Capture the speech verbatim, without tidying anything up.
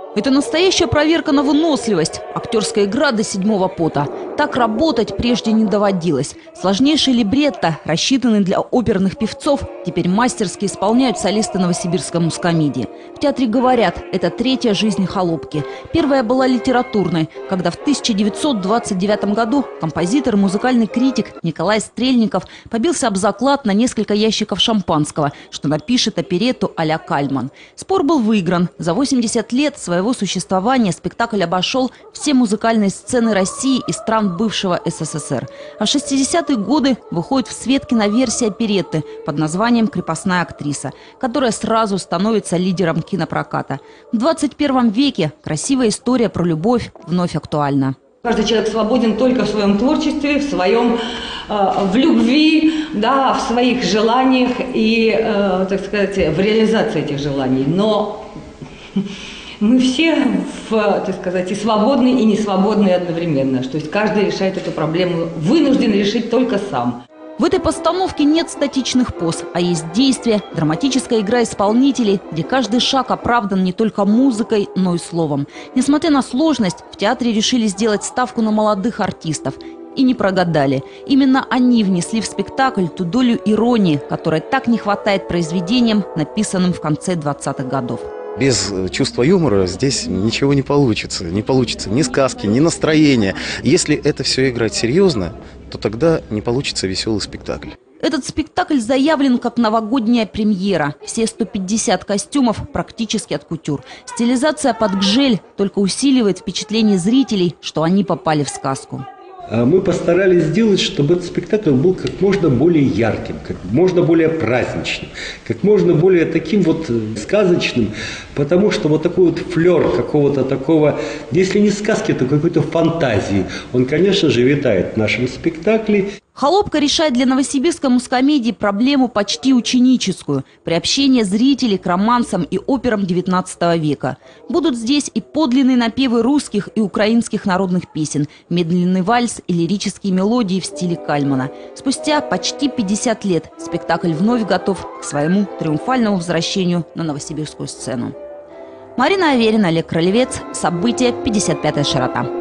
Это настоящая проверка на выносливость. Актерская игра до седьмого пота. Так работать прежде не доводилось. Сложнейший либретто, рассчитанный для оперных певцов, теперь мастерски исполняют солисты Новосибирской музкомедии. В театре говорят, это третья жизнь холопки. Первая была литературной, когда в тысяча девятьсот двадцать девятом году композитор и музыкальный критик Николай Стрельников побился об заклад на несколько ящиков шампанского, что напишет оперетту а-ля Кальман. Спор был выигран. За восемьдесят лет своего существования спектакль обошел все музыкальные сцены России и стран бывшего эс эс эс эр. А в шестидесятые годы выходит в свет киноверсия оперетты под названием «Крепостная актриса», которая сразу становится лидером кинопроката. В двадцать первом веке красивая история про любовь вновь актуальна. Каждый человек свободен только в своем творчестве, в своем, э, в любви, да, в своих желаниях и, э, так сказать, в реализации этих желаний. Но мы все, в, так сказать, и свободны, и не свободны одновременно. То есть каждый решает эту проблему, вынужден решить только сам. В этой постановке нет статичных поз, а есть действие, драматическая игра исполнителей, где каждый шаг оправдан не только музыкой, но и словом. Несмотря на сложность, в театре решили сделать ставку на молодых артистов. И не прогадали. Именно они внесли в спектакль ту долю иронии, которой так не хватает произведениям, написанным в конце двадцатых годов. Без чувства юмора здесь ничего не получится. Не получится ни сказки, ни настроения. Если это все играть серьезно, то тогда не получится веселый спектакль. Этот спектакль заявлен как новогодняя премьера. Все сто пятьдесят костюмов практически от кутюр. Стилизация под гжель только усиливает впечатление зрителей, что они попали в сказку. Мы постарались сделать, чтобы этот спектакль был как можно более ярким, как можно более праздничным, как можно более таким вот сказочным, потому что вот такой вот флер какого-то такого, если не сказки, то какой-то фантазии, он, конечно же, витает в нашем спектакле. «Холопка» решает для Новосибирской музкомедии проблему почти ученическую – приобщение зрителей к романсам и операм девятнадцатого века. Будут здесь и подлинные напевы русских и украинских народных песен, медленный вальс и лирические мелодии в стиле Кальмана. Спустя почти пятьдесят лет спектакль вновь готов к своему триумфальному возвращению на новосибирскую сцену. Марина Аверина, Олег Кролевец. События. пятьдесят пятая широта.